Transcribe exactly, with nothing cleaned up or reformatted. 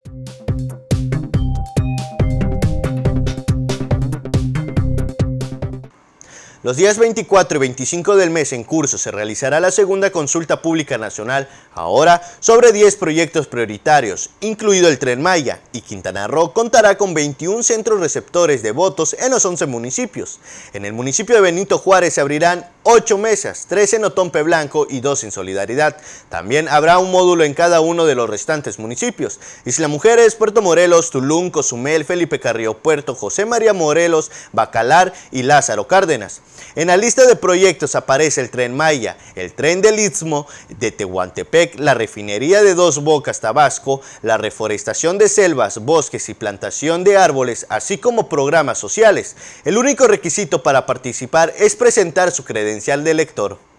Los días veinticuatro y veinticinco del mes en curso se realizará la segunda consulta pública nacional, ahora sobre diez proyectos prioritarios, incluido el Tren Maya, y Quintana Roo contará con veintiún centros receptores de votos en los once municipios. En el municipio de Benito Juárez se abrirán ocho mesas, tres en Otompe Blanco y dos en Solidaridad. También habrá un módulo en cada uno de los restantes municipios: Isla Mujeres, Puerto Morelos, Tulum, Cozumel, Felipe Carrillo Puerto, José María Morelos, Bacalar y Lázaro Cárdenas. En la lista de proyectos aparece el Tren Maya, el Tren del Istmo de Tehuantepec, la refinería de Dos Bocas, Tabasco, la reforestación de selvas, bosques y plantación de árboles, así como programas sociales. El único requisito para participar es presentar su credencial de elector.